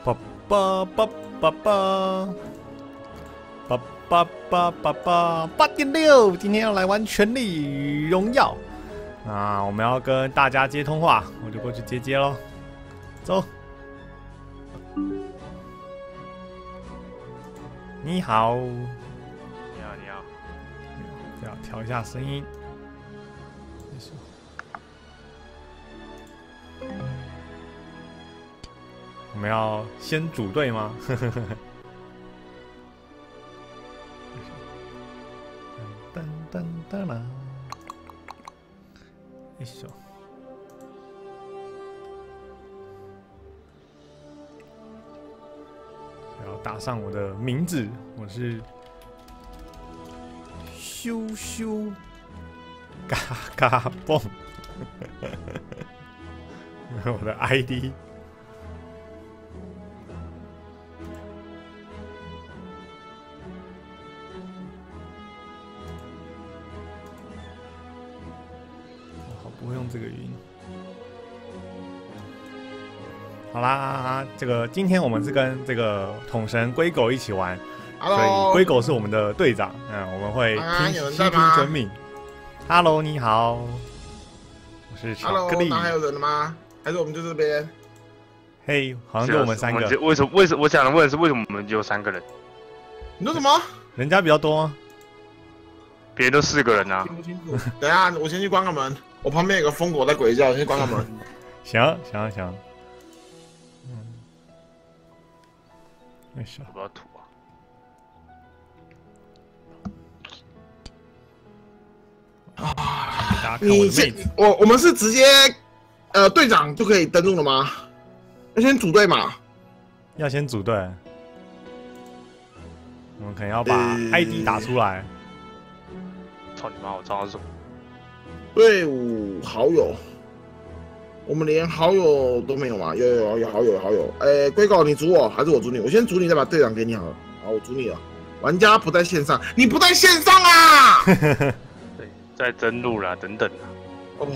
叭叭叭叭叭叭叭叭叭叭8.6，今天要来玩《权力荣耀》啊！我们要跟大家接通话，我就过去接喽。走。你好。 你好，你好。 要调一下声音。我们要先组队吗？噔噔噔啦！一首。要打上我的名字，我是咻咻嘎嘎蹦，我的 ID。不会用这个语音。好啦，这个今天我们是跟这个统神龟狗一起玩，所以龟狗是我们的队长。我们会悉听遵命。Hello， 你好，我是巧克力。 那还有人了吗？还是我们就这边？ 嘿，好像就我们3个。 为什么？我想问的是，为什么我们只有3个人？ 你说什么？ 人家比较多吗？ 别人都4个人啊。 听不清楚。等一下，我先去关个门。我旁边有个疯狗在鬼叫，先去关个门。 行。没事。 我不要吐啊！ 我们是直接队长就可以登录了吗？要先组队嘛？ 要先组队。我们可能要把 ID 打出来。 操你妈！我账号是什么？ 队伍好友，我们连好友都没有吗？有好友。龟狗你组我还是我组你？我先组你，再把队长给你好了。好，我组你了。玩家不在线上，你不在线上啊？ 对，在登录啦，等等啦。 哦，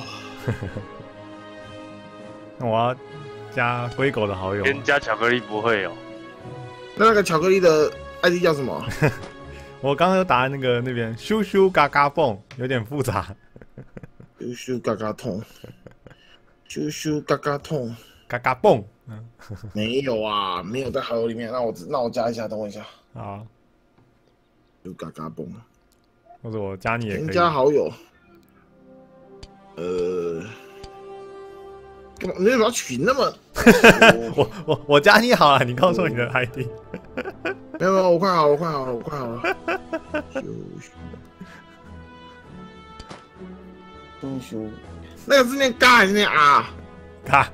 那我要加龟狗的好友。 跟加巧克力不会有。 那个巧克力的 ID 叫什么？ 我刚刚打那边咻咻嘎嘎蹦，有点复杂。 咻咻嘎嘎痛，咻咻嘎嘎痛， 嘎嘎蹦。 没有啊，没有在好友里面。那我加一下，等我一下。 好。 就嘎嘎蹦， 或者我加你也可以。 添加好友。干嘛？你为什么要取那么？ 我加你好了，你告诉我你的 ID。 没有，我快好了。咻，那个是念嘎还是念啊？ 嘎。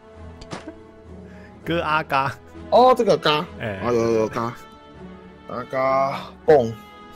哥阿嘎。 哦，这个嘎。有嘎。嘎蹦。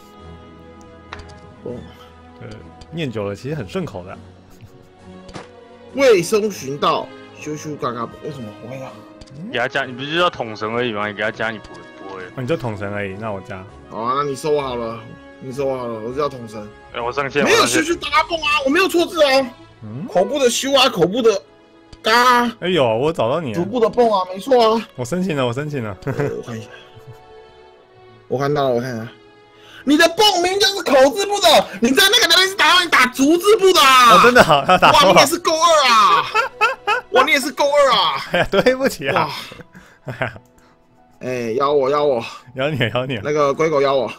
念久了其实很顺口的。 卫生循道，咻咻嘎嘎蹦，为什么不会啊？ 给他加，你不是要统神而已吗？你给他加，你不会。 你就统神而已，那我加。 好啊，那你收我好了，我是要统神。 我上线。 没有咻咻嘎嘎蹦啊，我没有错字啊。口部的咻啊，口部的嘎。 哎呦，我找到你了。 足部的蹦啊，没错啊。 我申请了。 我看一下，我看到了，我看一下。你的蹦名就是口字部的，你在那个那边是打足字部的啊！ 哦，真的好，要打。 哇，你也是勾2啊！哇，你也是勾2啊！ 哎呀，对不起啊！ 邀我，邀你， 那个龟狗邀我。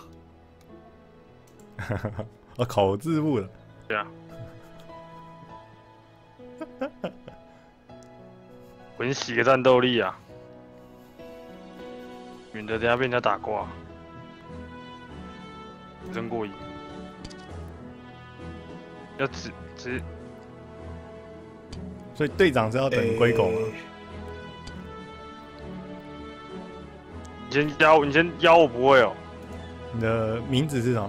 我口字部的。 对啊。滚洗个战斗力啊！免得等下被人家打挂。真过瘾，要直， 所以队长是要等龟狗吗？ 你先邀我不会哦。 你的名字是什么？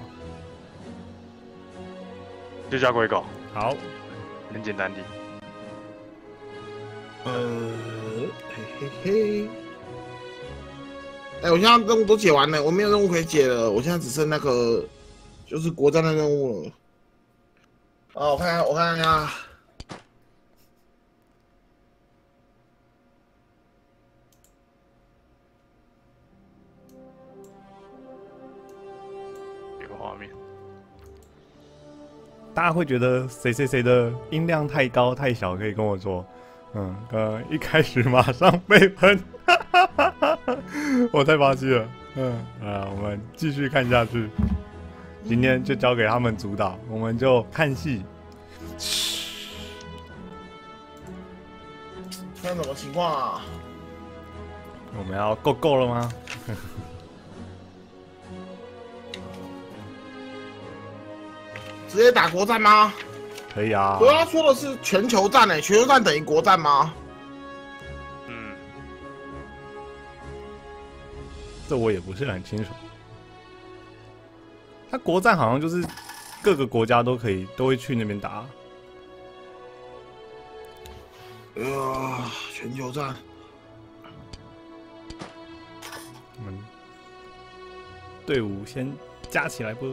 就叫龟狗。 好， 很简单的。 嘿。我现在任务都解完了，我没有任务可以解了，我现在只剩那个就是国战的任务了。我看一下。 大家会觉得谁谁谁的音量太高太小，可以跟我说。一开始马上被喷，我太巴西了。我们继续看下去。今天就交给他们主导，我们就看戏。 看什么情况啊？ 我们要够了吗？ 直接打国战吗？ 可以啊。 不过他说的是全球战诶，全球战等于国战吗？ 这我也不是很清楚。他国战好像就是各个国家都会去那边打。 全球战。 我们队伍先加起来不？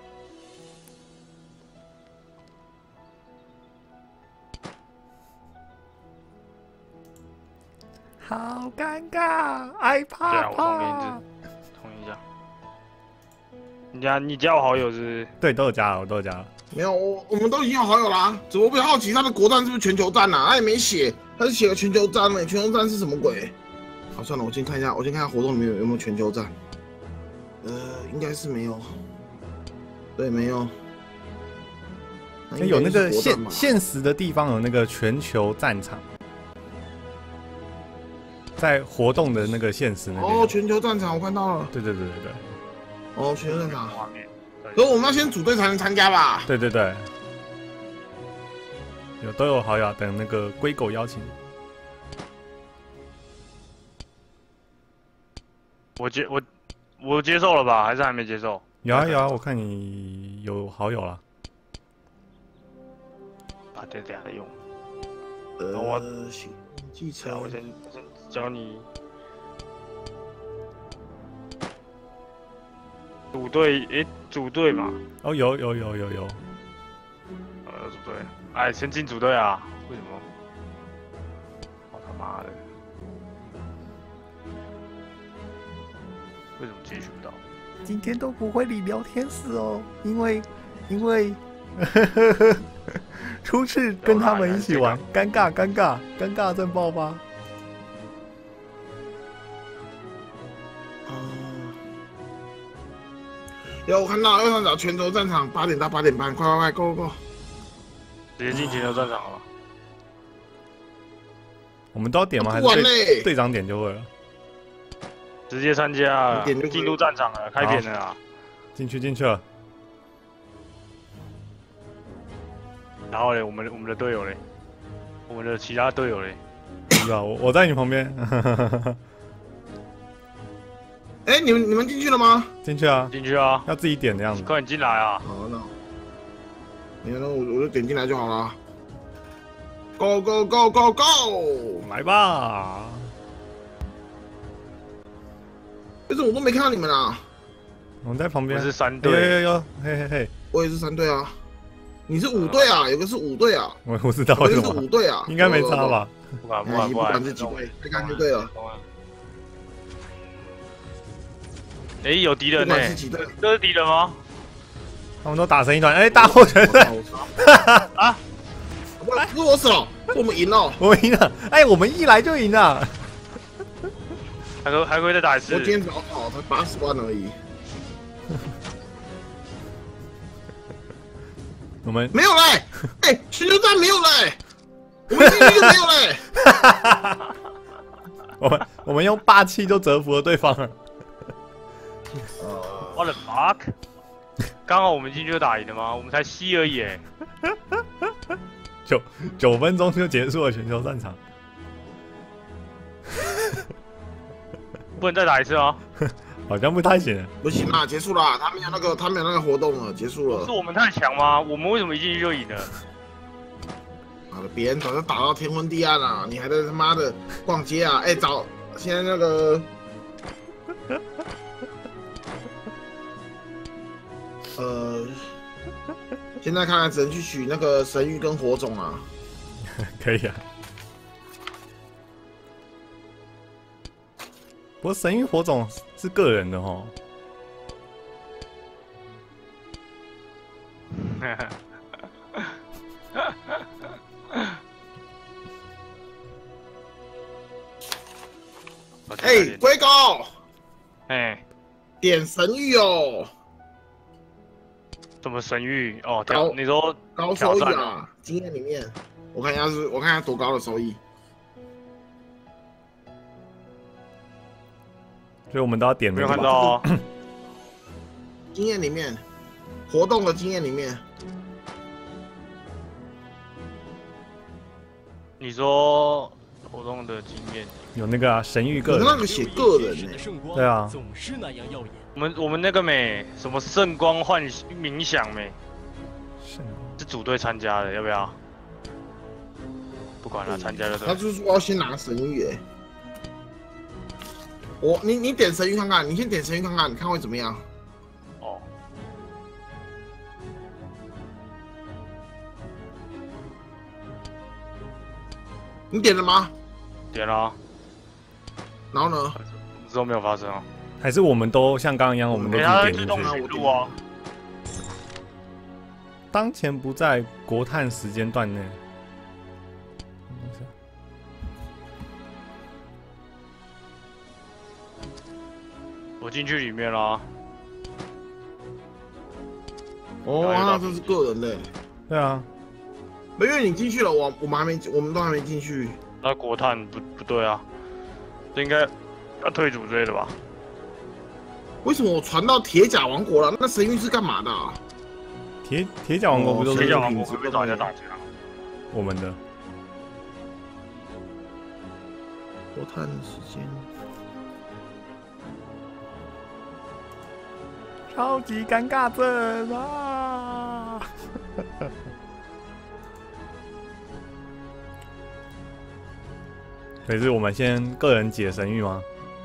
好尴尬，害怕怕。 同意一下。你加我好友是不是？ 对，都有加了，我都有加了。 没有，我们都已经有好友啦。只不过比较好奇他的国战是不是全球战啊？他也没写，他是写了全球战呢。全球战是什么鬼？好，算了，我先看一下活动里面有没有全球战。应该是没有。对，没有。 有那个现实的地方有那个全球战场。在活动的那个现实那边。 哦，全球战场我看到了。 对。 哦，全球战场。可是我们要先组队才能参加吧？ 对。都有好友等那个龟狗邀请。 我接受了吧？还是还没接受？ 有啊，我看你有好友了。 把这俩用。 行，继承。 我先教你组队，组队嘛。 哦，有。 组队。哎，先进组队啊？为什么？我他妈的！为什么继续不到？ 今天都不会理聊天室哦，因为初次跟他们一起玩，尴尬症爆发。 有，我看到右上角全球战场8点到8点半，快，Go！ 直接进全球战场了。 我们都要点吗？还是队长点就会了？ 直接参加，进入战场了，开点了啊！ 进去了。 然后嘞，我们的队友嘞，我们的其他队友嘞。 不知道，我在你旁边。 哎，你们进去了吗？ 进去啊，要自己点的样子。 快点进来啊！ 好，那我就点进来就好了。Go！ 来吧！ 为什么我都没看到你们啊？ 我们在旁边。 我是3队。 有，嘿。 我也是3队啊。你是5队啊？有个是5队啊。 我不知道为什么。 是5队啊。 应该没差吧？ 不管是几队，太干就对了。 有敌人呢？这是敌人吗？ 他们都打成一团，大获全胜！ 啊！不是我死了，我们赢了， 我们赢了！我们一来就赢了。 还会再打一次？ 我今天早跑才80万而已。 我们没有嘞，全球战没有嘞，我们进去就没有嘞。 我们用霸气就折服了对方了。 What the fuck？ 刚好我们进去就打赢了吗？我们才7而已 9分钟就结束了全球战场。 不能再打一次吗？ 好像不太行。 不行啦，结束了，他没有那个活动了，结束了。 是我们太强吗？我们为什么一进去就赢了？ 好了，别人早就打到天昏地暗了，你还在他妈的逛街啊？现在那个。现在看来只能去取那个神域跟火种啊。 可以啊。不过神域火种是个人的齁。 哎，龟狗， 哎， 点神域哦。 怎么神域？哦，你说高收益啊？经验里面，我看一下多高的收益。 所以我们都要点。 没有看到。 经验里面，活动的经验里面。 你说活动的经验有那个啊，神域个人， 那个写个人呢？ 对啊。 我们那个什么圣光幻冥想是组队参加的，要不要？不管他参加了。 他就是说要先拿神域哎。你点神域看看，你先点神域看看，你看会怎么样？ 哦。 你点了吗？ 点了。 然后呢？ 之后没有发生哦。 还是我们都像刚刚一样，我们都点进去。当前不在国探时间段内。 我进去里面了。 哦，那这是个人的。 对啊。 因为你进去了，我们都还没进去。 那国探不对啊，这应该要退组之类的吧？ 为什么我传到铁甲王国了？那神域是干嘛的啊？ 铁甲王国不就是铁甲王国被找人家打劫啊？ 我们的国探时间。 超级尴尬症啊！所以是我们先个人解神域吗？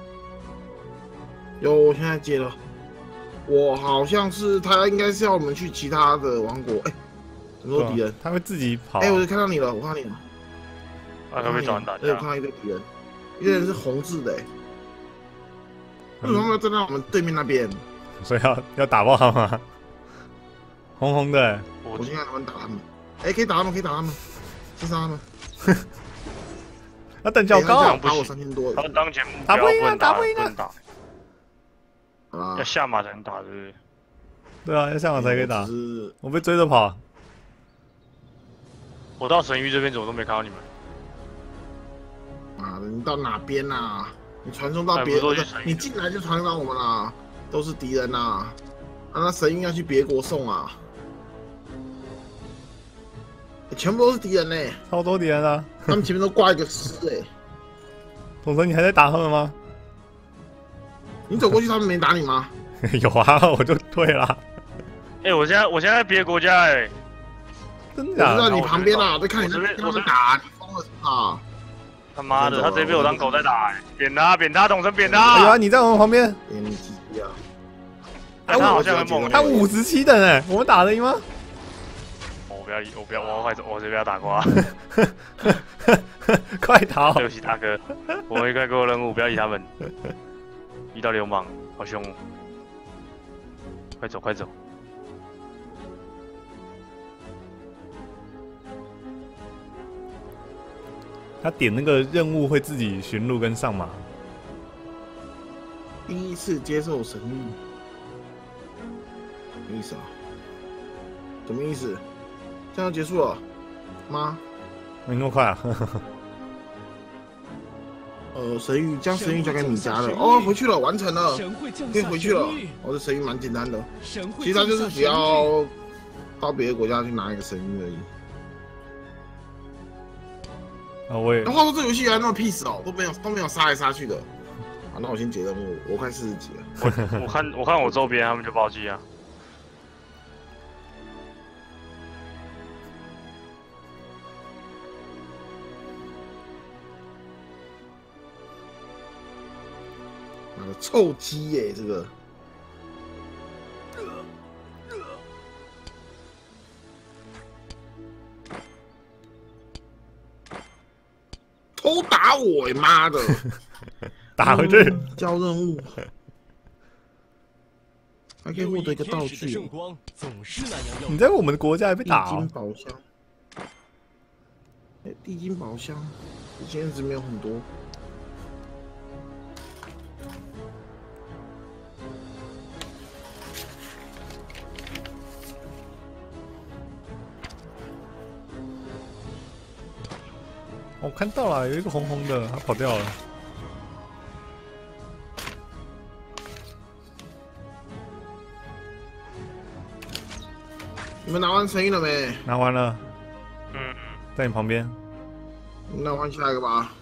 有，我现在接了。我好像是他应该是要我们去其他的王国。哎，很多敌人， 他会自己跑。 哎，我就看到你了，我看到你了。 他会找人打架。 我看到一堆敌人，一堆人是红字的。为什么他们要站在我们对面那边？ 所以要打爆他吗？红红的， 我现在他们打他们，哎，可以打他们，先杀他们。 要等较高， 打我3000多。 他们当前目标打不赢啊， 打不赢啊！ 要下马才能打，对不对？ 对啊，要下马才可以打。我被追着跑。 我到神域这边怎么都没看到你们？ 妈的，你到哪边啊？你传送到别国，你进来就传送到我们啦。都是敌人呐、啊！那神域要去别国送啊！全部都是敌人呢、 超多敌人啊！ 他们前面都挂一个师哎。 统神，你还在打他们吗？ 你走过去，他们没打你吗？ 有啊，我就退了。 哎，我现在在别的国家哎。 真的？ 我知道你旁边啊，在看你跟他们打，你疯了是吧？ 他妈的，他直接被我当狗在打哎！扁他，统神扁他！ 哎呀，你在我们旁边。 你鸡鸡啊！ 他好像很猛。 他57等哎，我们打得赢吗？ 我不要，我这边要打挂。 快逃！ 对不起大哥，我没干过任务，不要理他们。遇到流氓，好凶！快走！ 他点那个任务会自己寻路跟上马。 第一次接受神谕，什么意思啊？什么意思？这样就结束了吗？ 没那么快啊！ 神谕将神谕交给米迦了。哦，回去了，完成了，可以回去了。我的神谕蛮简单的，其实他就是只要到别的国家去拿一个神谕而已。 啊，我也。 那话说这游戏原来那么 peace 哦，都没有杀来杀去的。好，那我先解任务，我快40级了。 我看我周边他们就暴击啊。 妈的臭鸡耶，这个。偷打我呀！妈的， 打回去。 交任务，还可以获得一个道具。 你在我们的国家还被打？ 地金宝箱。地金宝箱，现在值没有很多。 看到了，有一个红红的，它跑掉了。 你们拿完神谕了没？ 拿完了。在你旁边。 那换下一个吧。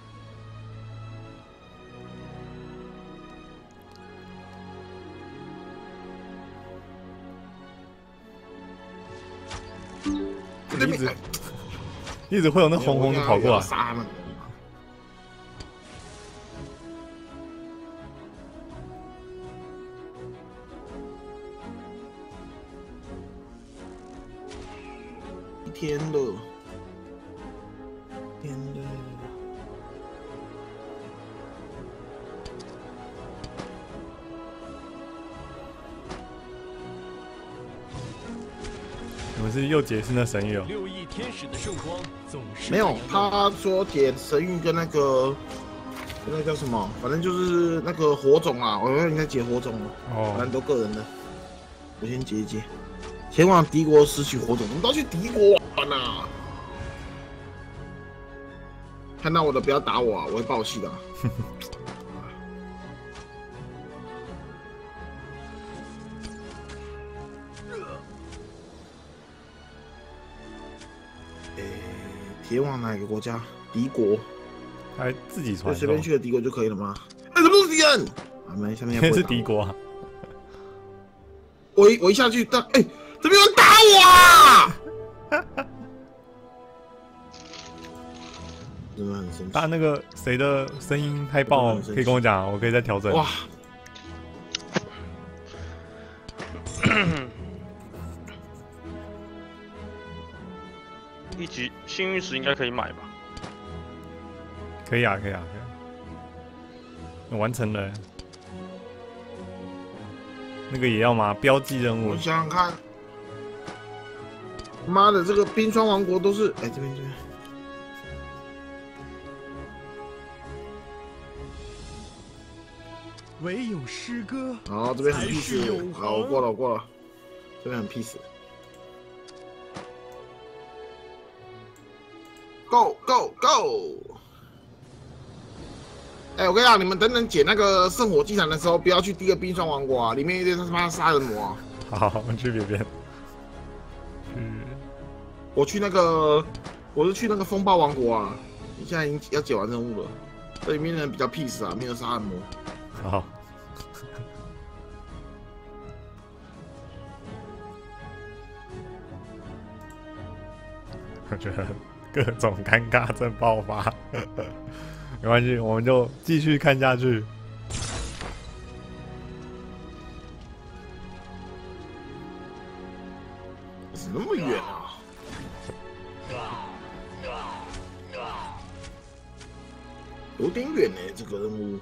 一直会有那红红的跑过来。 杀他们！天乐，天乐。 你们是又解释那神谕哦？ 六翼天使的圣光总是没有，他说点神谕跟那个叫什么，反正就是那个火种啊，我应该解火种了。哦，反正都个人的，我先解一解。前往敌国拾取火种，我们都要去敌国玩啊！看到我的不要打我啊，我会爆气的、啊。前往哪个国家？敌国。 还自己传？ 随便去了敌国就可以了吗？哎，怎么都是敌人？啊，没，下面也是敌国啊。 我一下去，但哎，怎么有人打我啊？真的很生气。 他那个谁的声音太爆，可以跟我讲，我可以再调整。哇！ 一级幸运石应该可以买吧？ 可以啊，可以啊，可以啊。我完成了。那个也要吗？标记任务。 我想想看。妈的，这个冰霜王国都是……哎，这边。 唯有诗歌。 好，这边很 peace。好，我过了。这边很 peace。Go go go！ 哎，我跟你讲，你们等解那个圣火祭坛的时候，不要去第一个冰霜王国啊，里面一堆他妈杀人魔啊！ 好，我们去别边。 我是去那个风暴王国啊！你现在已经要解完任务了，这里面人比较 peace 啊，没有杀人魔。 好。我觉得各种尴尬症爆发，没关系，我们就继续看下去。 怎么那么远啊？有点远呢，这个任务。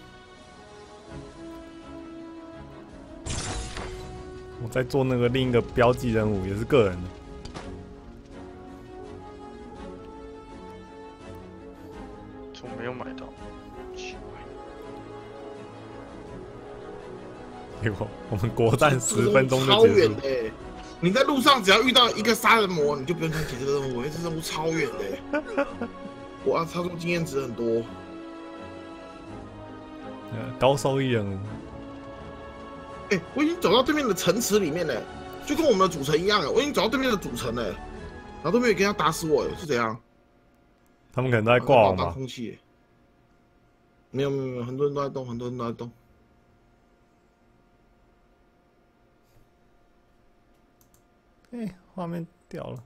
我在做那个另一个标记任务，也是个人的。 没有买到，奇怪。 结果我们国战10分钟就超结束。 远的，你在路上只要遇到一个杀人魔，你就不用想解这个任务，因为这任务超远的。哇，操作经验值很多。 高收益任务。 哎，我已经走到对面的城池里面了，就跟我们的主城一样了。我已经走到对面的主城了，然后都没有跟他打死我，是怎样？ 他们可能都在挂我吧？ 空气。没有，很多人都在动， 哎，画面掉了。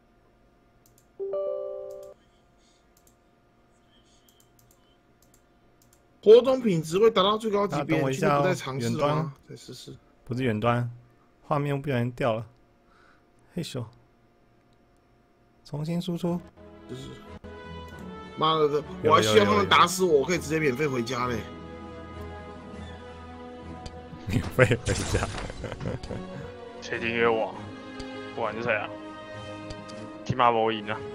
活动品质会达到最高级别， 等我一下不再尝试吗？再试试。 不是远端，画面不小心掉了。嘿咻，重新输出。 就是。妈的！我还希望他们打死我，我可以直接免费回家嘞。 免费回家？ 谁订阅我？不管是谁啊？起码我赢了。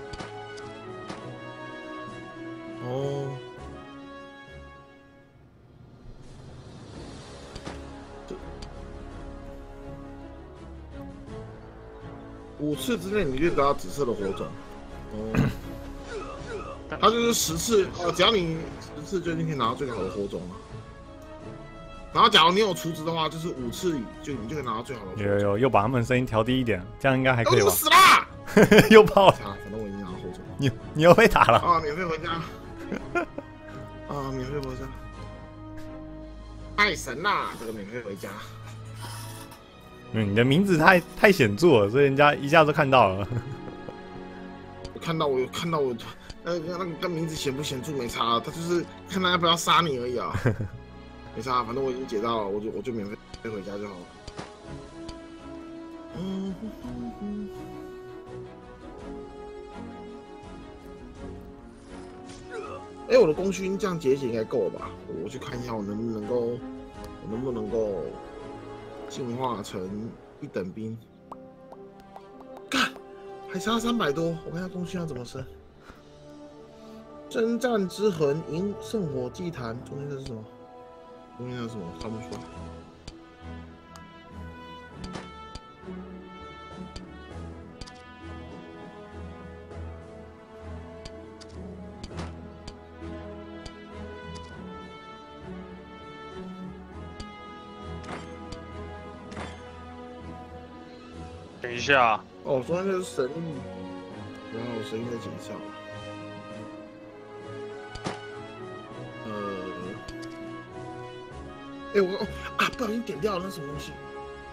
哦。5次之内你就得到紫色的火种。哦。 它就是10次，只要你10次就可以拿到最好的火种了。然后假如你有厨子的话，就是5次你就可以拿到最好的火种。 又把他们声音调低一点，这样应该还可以吧？ 死啦！ 又爆了！ 反正我已经拿到火种。 你又被打了啊！免费回家。免费回家。太神啦！这个免费回家。 你的名字太显著了，所以人家一下就看到了。 看到我，那个名字显不显著没差，他就是看他要不要杀你而已啊。没差，反正我已经解到了，我就免费回家就好了。我的功勋这样解应该够了吧？我去看一下我能不能够进化成1等兵。干，还差300多，我看一下功勋要怎么升。征战之痕，迎圣火祭坛，中间这是什么？中间这是什么？看不出来。 等一下， 哦，中间这是神域，然后神域在减效。不小心点掉了，那什么东西？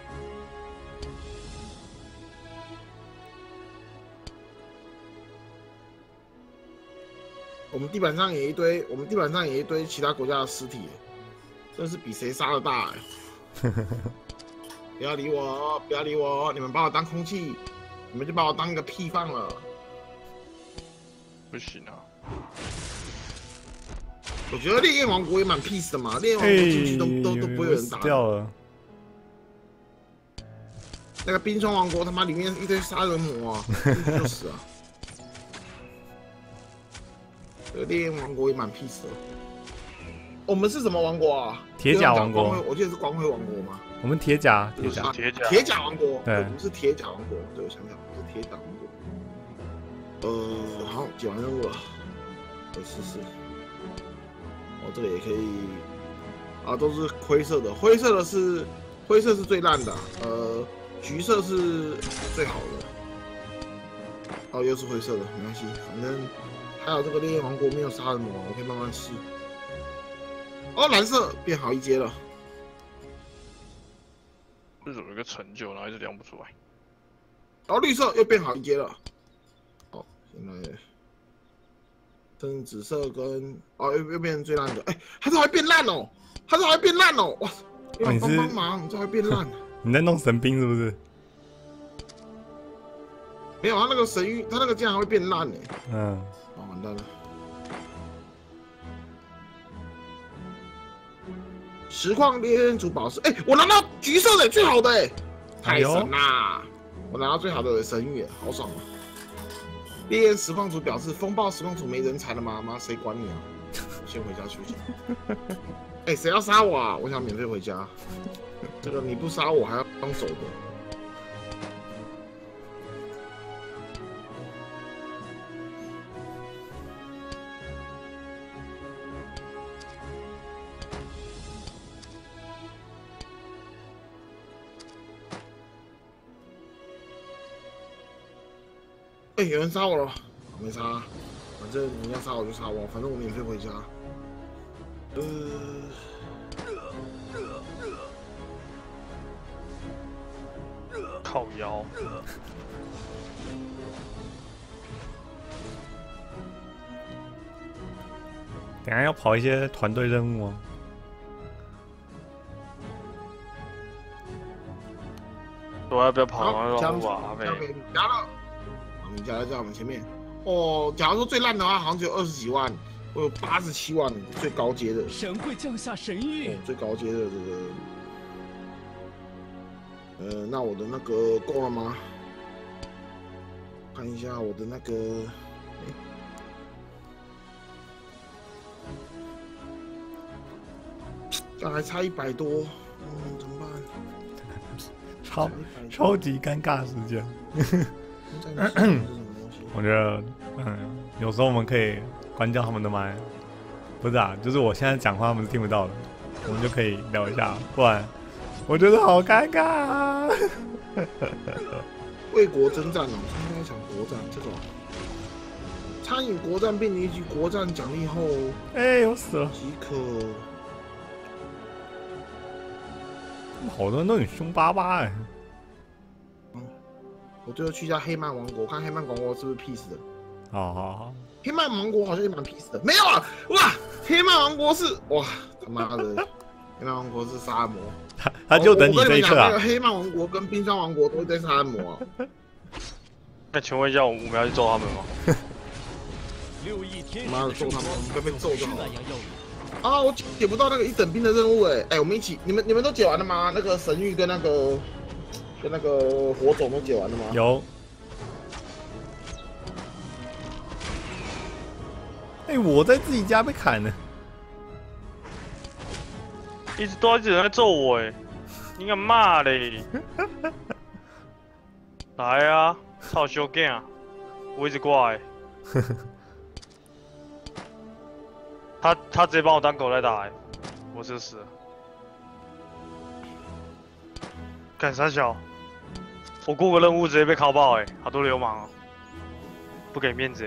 我们地板上也一堆其他国家的尸体，真是比谁杀的大哎！不要理我，不要理我！你们把我当空气，你们就把我当个屁放了。 不行啊！ 我觉得烈焰王国也蛮 peace 的嘛，烈焰王国进去都不会有人打。 掉了。 那个冰霜王国他妈里面一堆杀人魔啊，进去就死啊！这个烈焰王国也蛮 peace 的。我们是什么王国啊？ 铁甲王国。 我记得是光辉王国吗？ 我们铁甲王国。对，我们是铁甲王国。对，我想想，是铁甲王国。好，解完任务了，再试试。这个也可以啊，都是灰色的，灰色是最烂的，橘色是最好的。又是灰色的，没关系，反正还有这个烈焰王国没有杀人魔，我可以慢慢试。蓝色变好1阶了。 这有一个成就，然后一直量不出来。 绿色又变好1阶了。现在。跟紫色跟又变成最烂的，它这还变烂哦，哇！帮忙，这还变烂。 你在弄神兵是不是？ 没有，它那个神域，它那个竟然还会变烂哎。完蛋了。实况烈焰主宝石，我拿到橘色的最好的太神啦！我拿到最好的神域，好爽啊！烈焰实况组表示，风暴实况组没人才了吗？妈，谁管你啊？我先回家休息。谁要杀我啊？我想免费回家。这个你不杀我还要当走的。有人杀我了，没杀，反正你要杀我就杀我，反正我免费回家。 靠腰。 等下要跑一些团队任务吗？ 我要不要跑任务啊？ 交给你家了。你家在我们前面假如说最烂的话，好像只有20几万，我有87万最高阶的。 神会降下神谕。 最高阶的这个，那我的那个够了吗？看一下我的那个，这还差100多，怎么办？ 超级尴尬的时间。我觉得，有时候我们可以关掉他们的麦。不是啊，就是我现在讲话他们是听不到的，我们就可以聊一下，不然我觉得好尴尬啊。 为国征战哦，参加一场国战，这种参与国战并领取国战奖励后， 我死了即可。 好多人都很凶巴巴哎。 我最后去一下黑曼王国，看黑曼王国是不是 peace 的。 好。 黑曼王国好像也蛮 peace 的，没有啊！哇，黑曼王国是哇他妈的，黑曼王国是杀人魔。他就等你这一刻啊！ 黑曼王国跟冰霜王国都在杀人魔啊。 那请问一下，我们要去揍他们吗？ 妈的，揍他们，我们被揍就好了。啊，我解不到那个1等兵的任务我们一起，你们都解完了吗？那个神域跟那个火种都解完了吗？ 有。我在自己家被砍了， 一直都一直在揍我你敢骂嘞？来啊，操小干啊！我一直挂他直接把我当狗在打我就死了。干三小，我过个任务直接被拷爆好多流氓不给面子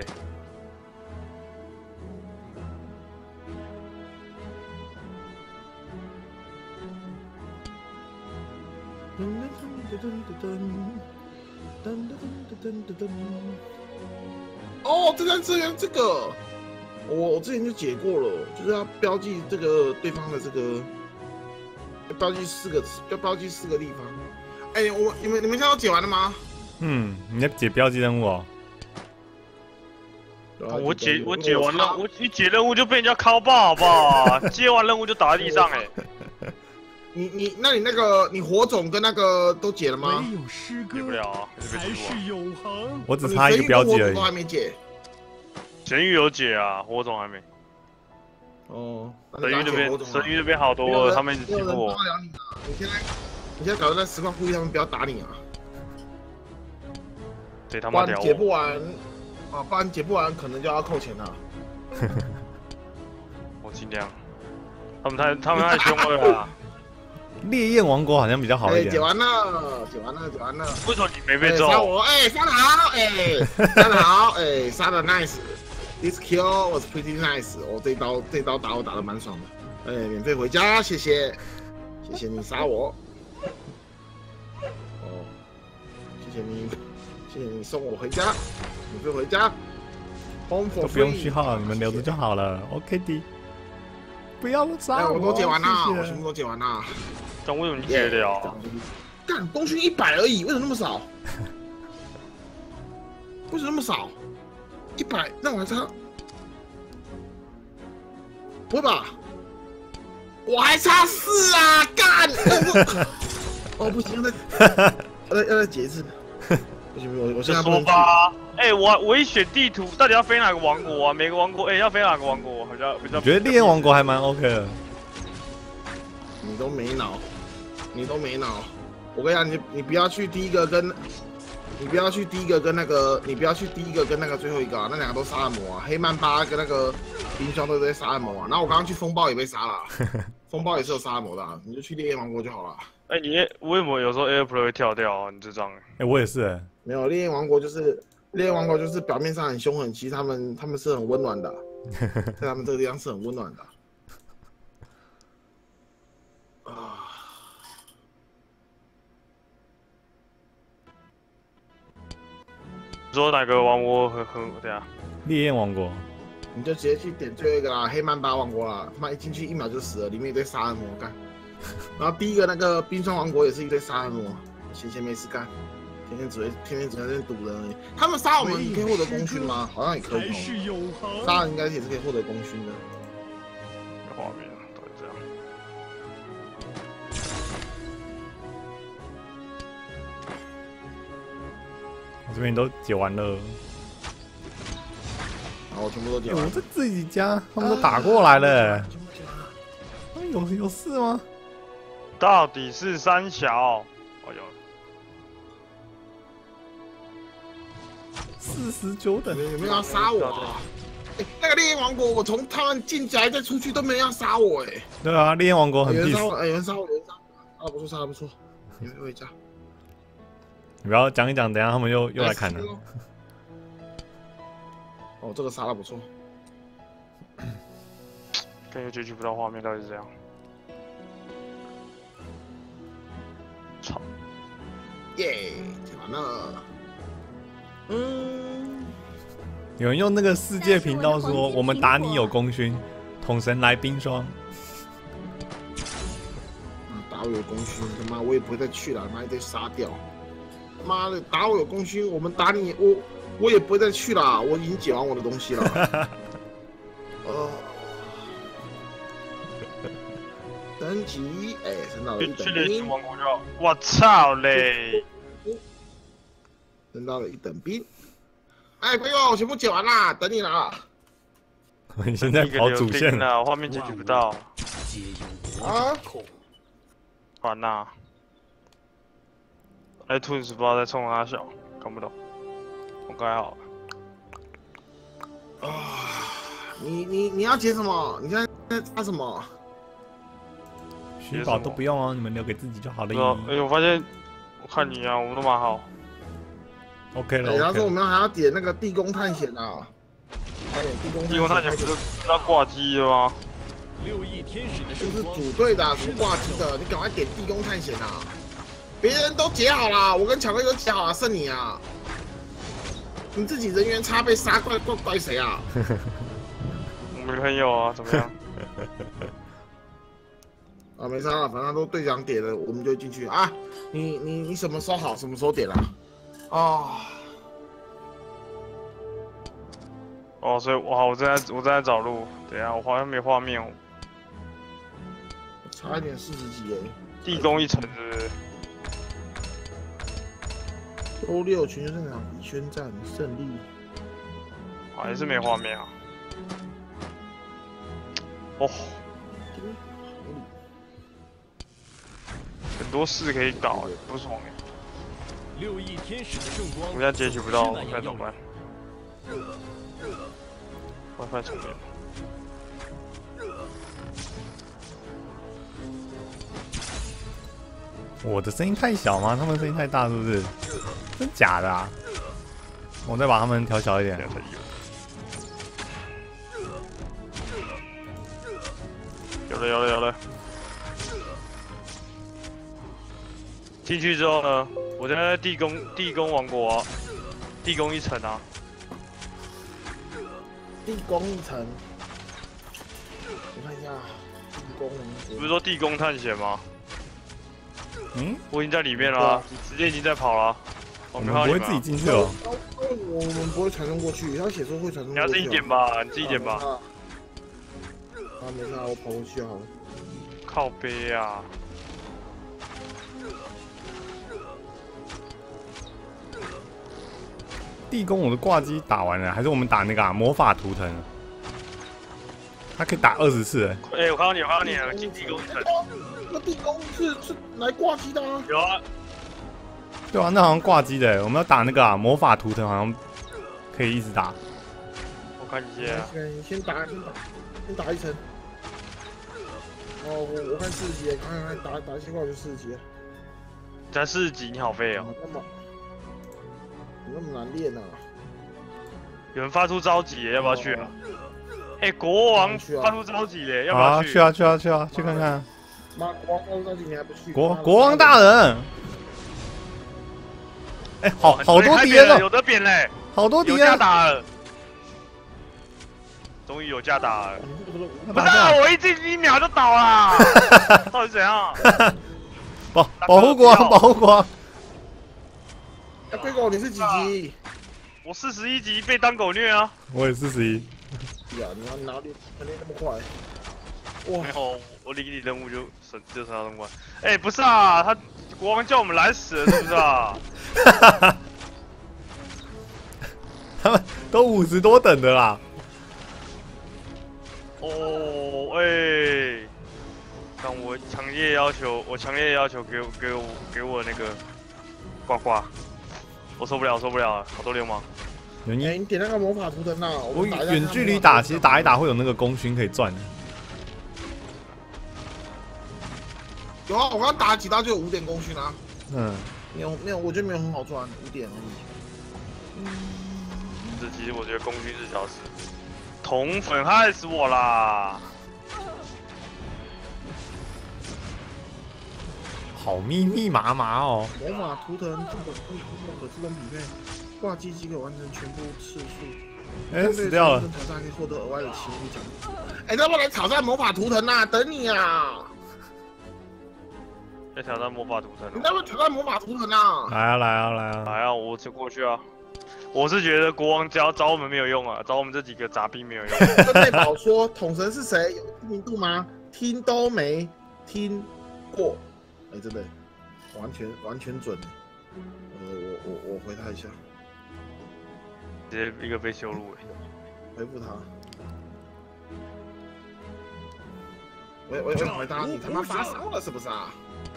哦，这张资源这个，我之前就解过了，就是要标记这个对方的这个，要标记4个地方。你们现在都解完了吗？ 你在解标记任务哦。 我解完了，我一解任务就被人家拷爆，好不好？接完任务就打在地上那你那个你火种跟那个都解了吗？ 没有诗歌解不了啊， 才是永恒。 我只差一个标记而已。 都还没解。 神域有解啊，火种还没。 哦， 神域那边好多了，他们一直欺负我。 你现在搞得那实况呼吁他们不要打你啊！ 对他妈屌！ 解不完啊，不然解不完可能就要扣钱了。 我尽量。他们太凶了啊！ 烈焰王国好像比较好一点。 解完了。 为什么你没被揍？ 杀我！杀得好！杀得好！杀得 nice。This kill was pretty nice。我这一刀打我打得蛮爽的。免费回家，谢谢你杀我。谢谢你送我回家，免费回家。都不用序号，你们留着就好了。OK 的。不要杀我！我都解完了，我全部都解完了。 但为什么你解得了？ 干，功勋100而已，为什么那么少？为什么那么少？100，那我还差？不会吧？我还差4啊！干！哦，不行，要再解一次。不行，我现在不能。 我一选地图，到底要飞哪个王国啊？每个王国，要飞哪个王国？好像比较。 我觉得烈焰王国还蛮 OK 的。 你都没脑。我跟你讲，你不要去第一个跟那个最后一个啊，那2个都杀人魔啊，黑曼巴跟那个冰霜都在杀人魔啊。然后我刚刚去风暴也被杀了，风暴也是有杀人魔的，你就去烈焰王国就好了。 你为什么有时候 AirPlay 会跳掉啊？你智障我也是没有，烈焰王国就是表面上很凶狠，其实他们是很温暖的，在他们这个地方是很温暖的。 你说哪个王国很对啊？ 烈焰王国， 你就直接去点最后一个啦，黑曼巴王国啦，他妈一进去1秒就死了，里面一堆杀人魔干。然后第一个那个冰霜王国也是一堆杀人魔，闲闲没事干，天天只在那边堵人而已。他们杀我们，你可以获得功勋吗？好像也可以哦。杀人应该也是可以获得功勋的。 画面都是这样。 我这边都解完了。 我全部都解完了。 我在自己家，他们都打过来了。有事吗？ 到底是三小？有。 49等。 你们要杀我？ 那个烈焰王国，我从他们进宅再出去都没人要杀我哎。 对啊，烈焰王国很 peace。 有人杀我，杀得不错，杀得不错。你们回家。 你不要讲一讲，等一下他们又来砍了。 哦，这个杀得不错。 感觉结局不到画面到底是这样。操！ 耶，解完了。 有人用那个世界频道说：“我们打你有功勋，统神来冰霜。” 打我有功勋，他妈我也不会再去了，妈一堆杀掉。妈的，打我有功勋，我们打你，我也不会再去了，我已经解完我的东西了。升级，哎，升到了1等兵。 我操嘞！ 升到了1等兵。哎，朋友，全部解完啦，等你了。 你现在跑主线了，画面解决不到。 啊？ 完啦！哎，Twins 不知道在冲他小，看不懂。我改好了。 你要解什么？你现在插什么？ 虚宝都不用哦，你们留给自己就好了。 哎，我发现，我看你啊，我们都蛮好。 OK 了。 他说我们还要点那个地宫探险啊。 地宫探险不是要挂机的吗？ 这是组队的，不挂机的，你赶快点地宫探险啊！别人都解好了，我跟巧克力都解好了，剩你啊！你自己人员差被杀，怪谁啊？ 我没朋友啊，怎么样？ 啊，没杀了，反正都队长点了，我们就进去啊！你什么时候好，什么时候点啦？ 哦，所以我正在找路，等一下我好像没画面哦。 差一点40级哎！ 地宫一层是不是？ 周6全球战场已宣战胜利， 还是没画面啊！哦，很多事可以搞，不爽哎！我现在截取不到，该怎么办？WiFi 充电。 我的声音太小吗？他们声音太大是不是？真假的啊？我再把他们调小一点。 有了。进去之后呢，我在地宫王国、啊，地宫一层啊。 地宫一层，我看一下，地宫不是说地宫探险吗？我已经在里面了、啊，直接已经在跑了、啊。 我们不会自己进去哦。 我们不会传送过去，他写说会传送过去。 你要自己点吧，你自己点吧。 没事，我跑过去好了。 靠背啊！ 地宫我的挂机打完了，还是我们打那个魔法图腾？它可以打20次。 哎，我看到你了，进地宫一层。 那地宫是来挂机的啊？ 有啊。 对啊，那好像挂机的，我们要打那个魔法图腾，好像可以一直打。 我看一下。 先打一层。我看40级，看打先过就40级。 才40级，你好废哦。 那么难练啊！ 有人发出召集，要不要去啊？哎，国王发出召集嘞，要不要去？ 去啊，去看看。 妈，国王发出召集你还不去？ 国王大人！哎，好多敌人了， 有的扁嘞， 好多敌人。 有架打了，终于有架打了。不是，我一进1秒就倒了，到底怎样？ 保护国王。 龟狗，你是几级？ 我41级，被当狗虐啊！ 我也41。 呀，你哪里练那么快？哇！ 没有，我离任务就升到通关。哎，不是啊，他国王叫我们来死了，是不是啊？ 他们都50多等的啦。 哦，哎，但我强烈要求给我那个呱呱。我受不了了，好多流氓！ 你点那个魔法图腾啊！ 我远距离打，其实打一打会有那个功勋可以赚。 有啊，我刚打几刀就有5点功勋啊。 嗯， 没有，我觉得没有很好赚，5点而已。 这其实我觉得功勋是小事。铜粉害死我啦！ 好密麻麻哦。 魔法图腾可自动匹配，挂机即可完成全部次数。 死掉了。 挑战可以获得额外的奇物奖励。要不来挑战魔法图腾啊？等你啊！ 要挑战魔法图腾？ 你要不要挑战魔法图腾啊？ 来啊！我就过去啊！我是觉得国王只要找我们没有用啊，找我们这几个杂兵没有用。 跟内宝说统神是谁？有知名度吗？听都没听过。真的，完全准。我回他一下， 直接一个被羞辱回复他。我回答你他妈发烧了是不是啊？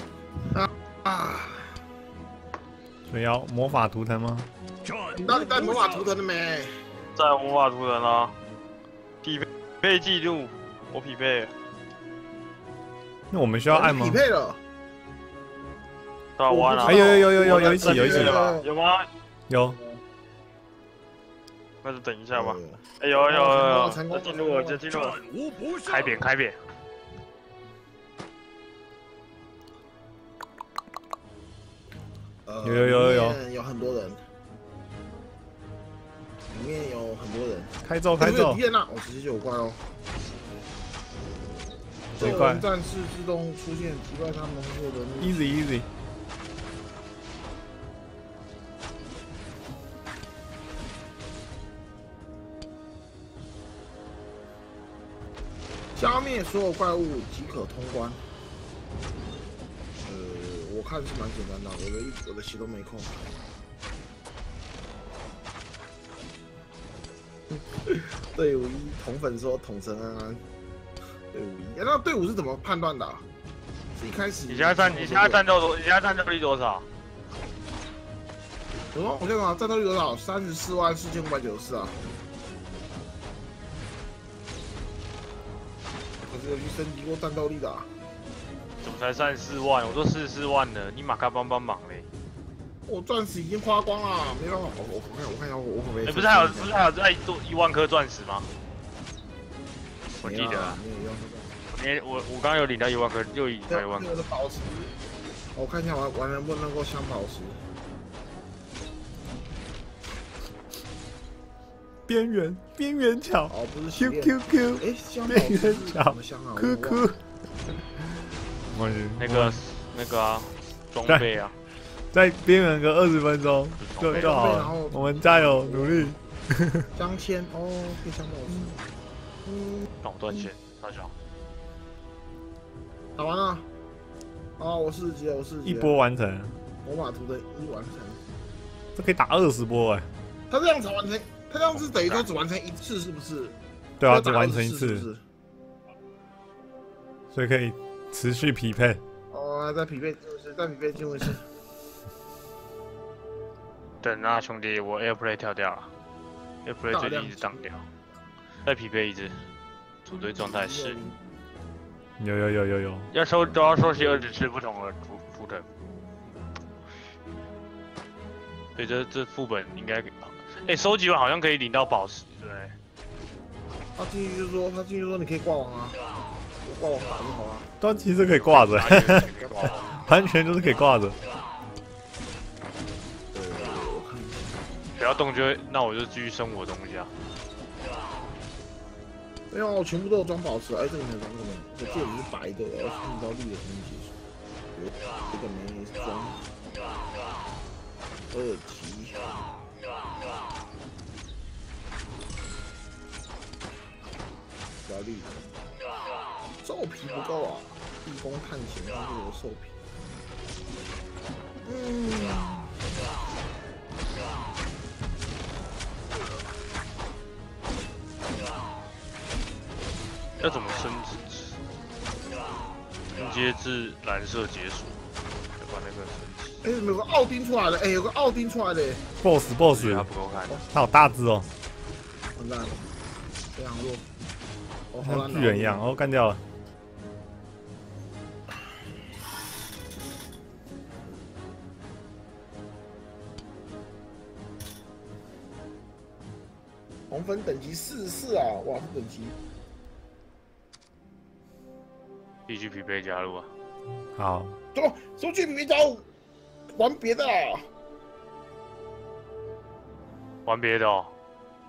所以要魔法图腾吗？ 你到底带魔法图腾了没？ 在魔法图腾啊！匹配记录，我匹配了。 那我们需要按吗？ 匹配了。 打完了。 有一起有吗？ 有。 那就等一下吧。有，这进入了。开扁。 有很多人。里面有很多人。 开咒。 敌人啊！我直接就有怪哦。这人战士自动出现，击败他们获得。 Easy。 消灭所有怪物即可通关。我看是蛮简单的，我的血都没空。队伍1同粉说统神安安。队伍1，那队伍是怎么判断的？是一开始？ 你现在战斗力多少？ 我看看战斗力多少？344594啊。有去升级过战斗力的、啊， 怎么才34万？我都44万了，你马卡帮忙嘞！ 我钻石已经花光了，没办法，我看一下我可不可以？ 不是还有再多1万颗钻石吗？我记得啊，我刚刚有领到1万颗，又领到1万颗。 的宝石，我看一下玩能不能够镶宝石。 边缘桥， 哦，不是 QQQ， 边缘桥，哭哭。 那个啊，装备啊， 在边缘个20分钟就好了。我们加油努力。 镶嵌哦，可以镶宝石。 让我断线，大小。 打完了。哦，我4级了， 一波完成。 魔法图腾1完成。 这可以打20波哎。 他这样才完成。他这样子等于说只完成1次，是不是？ 对啊，只完成1次，所以可以持续匹配。 哦，再匹配进入一次。 等啊，兄弟，我 AirPlay 跳掉了 ，AirPlay 最近一直当掉。再匹配一次，组队状态是。 有。 要收集20次不同的图腾。所以这副本应该。收集完好像可以领到宝石，对不对？ 他进去就说你可以挂网啊，挂网打就好了。 对，其实可以挂着，完全就是可以挂着。 我看一下。 不要动那我就继续生我的东西啊。 没有，我全部都有装宝石。这里没有装过没？我这里是白的，我要看到绿的东西结束。这个没装。2级。加绿的，兽皮不够啊！地宫探险要有兽皮。 要怎么升级？升阶至蓝色解锁，就把那个升级。 哎，有个奥丁出来了，哎，有个奥丁出来的 ，boss， 他不够看， 他好大只哦， 完蛋，非常弱，哦， 像巨人一样，哦，干掉了。 红粉等级44啊，哇，这等级。 必须匹配加入啊！ 好， 走，出去别找，玩别的啊！ 玩别的哦。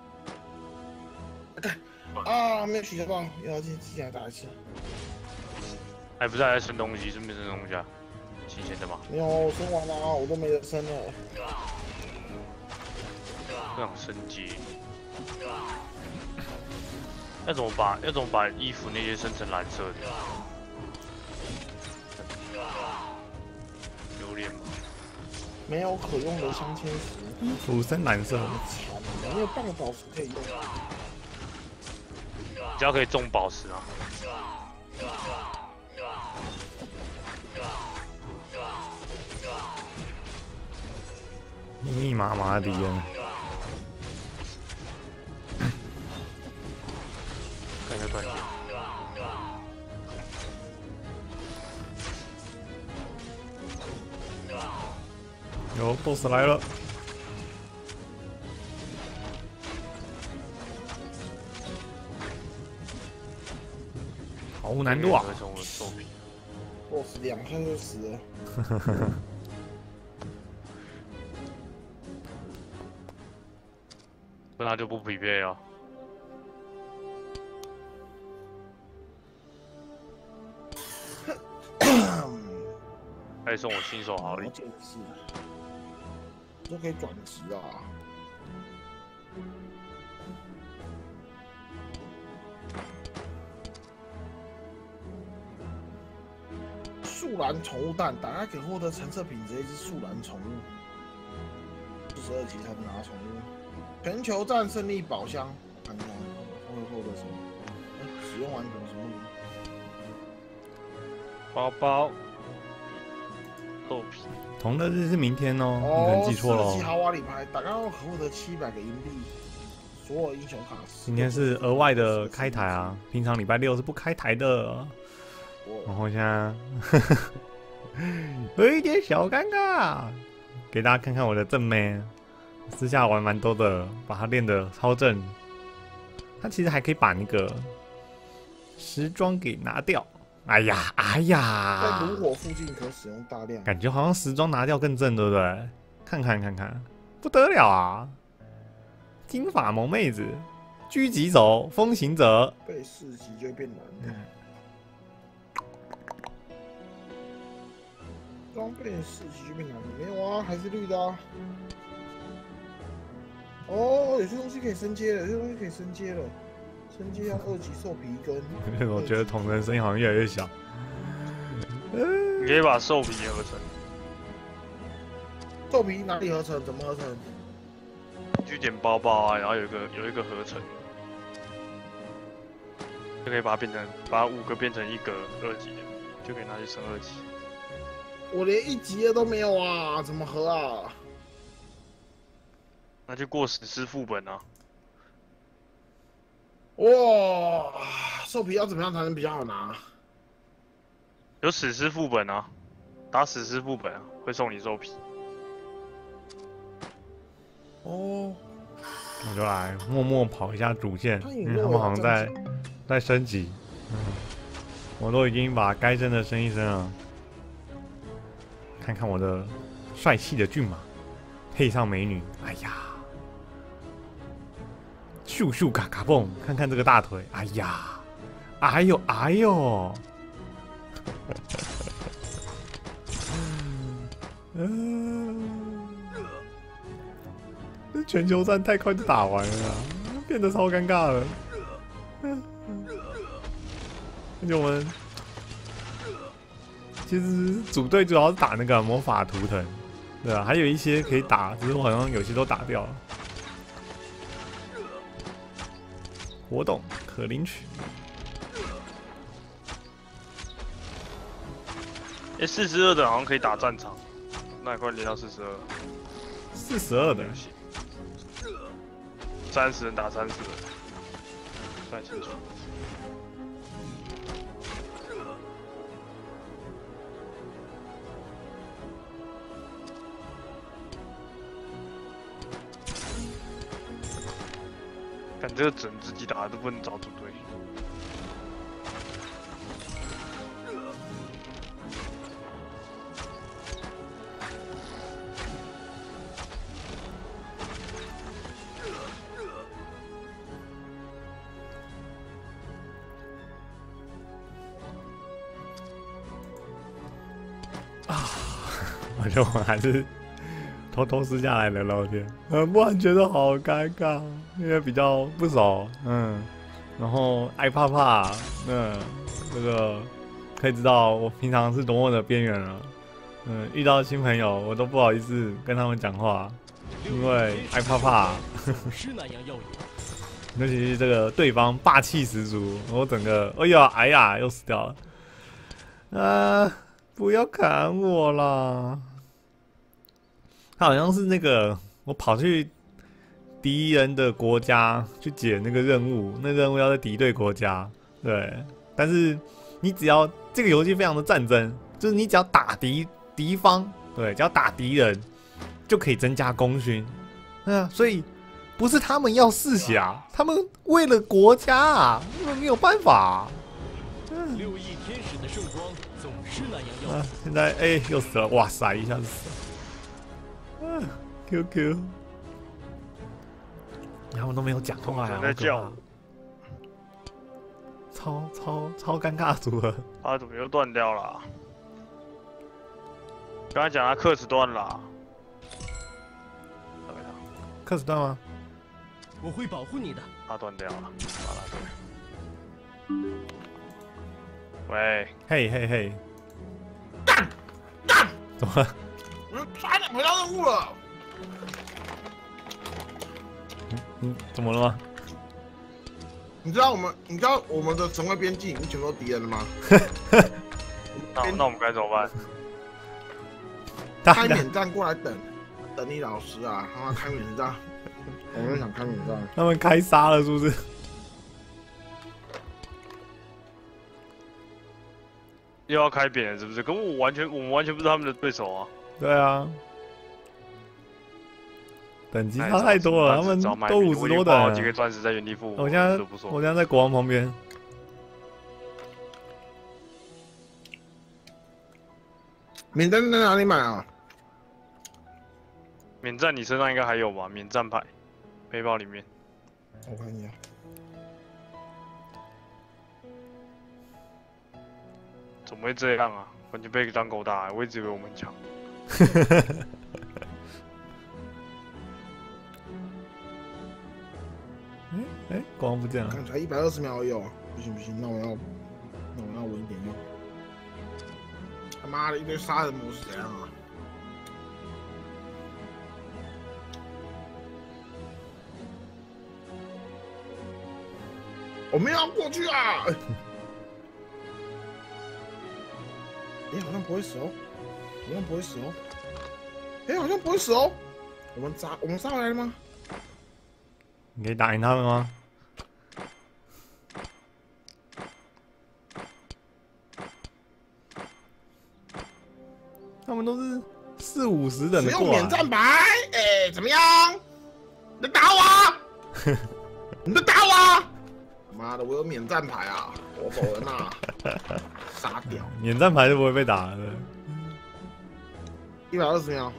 啊，没有取消棒，要进机来打一次。 哎，不是还在升东西，顺便升东西啊？新鲜的吗？ 没有，我升完了啊，我都没得升了。 不想升级。要怎么把衣服那些升成蓝色的？有脸吗？ 没有可用的镶嵌石。 衣服深蓝色。 没有半个宝石可以用。 只要可以中宝石啊。 密密麻麻的敌人。 看一下断线。 有 BOSS 来了。好难度啊 ！BOSS 2下就死了。 那他就不匹配了。可以送我新手好礼。 都可以转职啊！树懒宠物蛋，打开可获得橙色品质一只树懒宠物。42级才能拿宠物。全球战胜利宝箱，看一下会获得什么？使用完成什么？ 包包。豆皮， 同的日是明天哦，你可能记错了。 4级豪华礼牌，打开后可获得700个银币，所有英雄卡。 今天是额外的开台啊，平常礼拜6是不开台的。然后现在有一点小尴尬，给大家看看我的正妹，私下玩蛮多的，把它练得超正。它其实还可以把那个时装给拿掉。哎呀， 在炉火附近可使用大量， 感觉好像时装拿掉更正，对不对？看看，不得了啊！金发萌妹子，狙击手，风行者， 被4级就变蓝的。装备4级就变蓝的，没有啊，还是绿的啊。哦，有些东西可以升阶了，升阶要2级兽皮跟。 我觉得同人声音好像越来越小。 你可以把兽皮合成。 兽皮哪里合成？怎么合成？ 去点包包啊，然后有一个合成，就可以把5个变成1个2级的，就可以拿去升2级。 我连1级的都没有啊，怎么合啊？ 那就过史诗副本啊。 哇，兽皮要怎么样才能比较好拿？ 有史诗副本啊，打史诗副本啊，会送你兽皮。 哦， 我就来默默跑一下主线，因为他们好像在升级。我都已经把该升的升一升了。看看我的帅气的骏马，配上美女，哎呀！咻咻嘎嘎蹦，看看这个大腿，哎呀，哎呦，这全球战太快就打完了，变得超尴尬了。而且我们其实组队主要是打那个魔法图腾，对啊，还有一些可以打，只是我好像有些都打掉了。活动可领取。 42的好像可以打战场， 那也快连到42。 42的。 30人打30人，算清楚。看这个准自己打都不能找组队。 我觉得我还是偷偷私下来聊聊天，不然觉得好尴尬，因为比较不熟，然后爱怕怕，这个可以知道我平常是多么的边缘了，遇到新朋友我都不好意思跟他们讲话，因为爱怕怕，尤其是这个对方霸气十足，我整个哎呀又死掉了，不要砍我啦！他好像是那个我跑去敌人的国家去解那个任务，那任务要在敌对国家，对。但是你只要这个游戏非常的战争，就是你只要打敌方，对，只要打敌人就可以增加功勋，所以不是他们要嗜血，他们为了国家啊，他们没有办法。 6亿天使的圣光总是那样耀眼。 现在又死了，哇塞，一下子死了。QQ， 他们都没有讲话呀， 在叫， 超尴尬的组合。 他怎么又断掉了？刚才讲他克死断了。 克死断吗？ 我会保护你的。 他断掉了，好了，对。喂， 嘿， 干！ 怎么了？ 我差点回到任务了。 怎么了吗？ 你知道我们的城外边境已经全都敌人了吗？ 那我们该怎么办？ 开免战过来等你老师啊！他妈开免战，我们想开免战。 他们开杀了是不是？ 又要开扁了是不是？可我们完全不是他们的对手啊。 对啊，等级差太多了，他们都50多等。 几个钻石在原地复活。 我现在在国王旁边。 免战在哪里买啊？ 免战你身上应该还有吧？免战牌，背包里面。 我看一下。 怎么会这样啊？完全被当狗打，我一直以为我们强。 国王不见了。 刚才120秒而已，不行，那我要稳一点用。他妈的，一堆杀人模式怎样啊？我们要过去啊！好像不会死哦，好像不会死哦。我们杀回来了吗？ 你可以打赢他们吗？他们都是40-50等的过来。 使用免战牌，怎么样？你在打我啊？你在打我啊？妈的，我有免战牌啊！我走人呐！杀掉！ 免战牌就不会被打了。 120秒，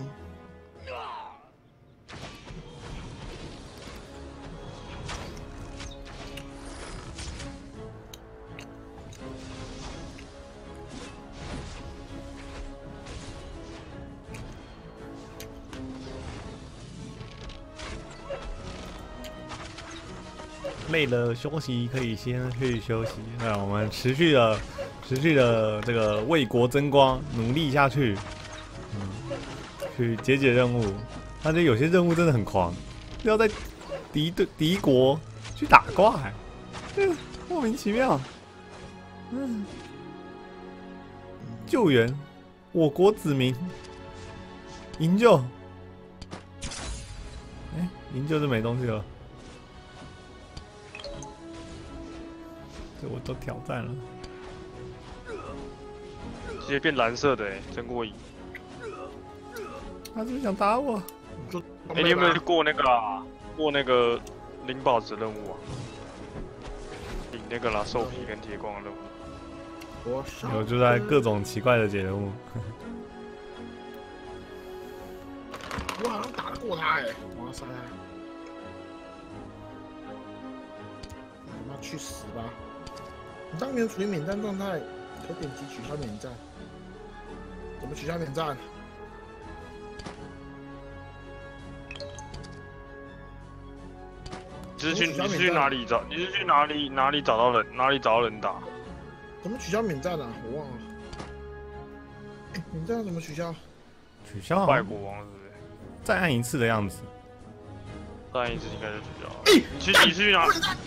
累了休息可以先去休息。那我们持续的这个为国争光，努力下去，去解任务。但是有些任务真的很狂，要在敌国去打怪，莫名其妙。救援我国子民， 营救，哎，营救就没东西了。这我都挑战了， 直接变蓝色的哎，真过瘾。 他是不是想打我？ 哎，你有没有过那个啊？过那个领宝石任务啊？领那个啦，兽皮跟铁矿的任务。 有就在各种奇怪的解任务。 我好像打得过他哎！哇塞！他妈去死吧！你当年处于免战状态，可点击取消免战。怎么取消免战？ 你是去哪里找？你是去哪里找到人？哪里找到人打？ 怎么取消免战啊？我忘了。哎，免战怎么取消？ 取消？ 拜国王是不是？ 再按一次的样子。 再按一次应该就取消了。你是去哪？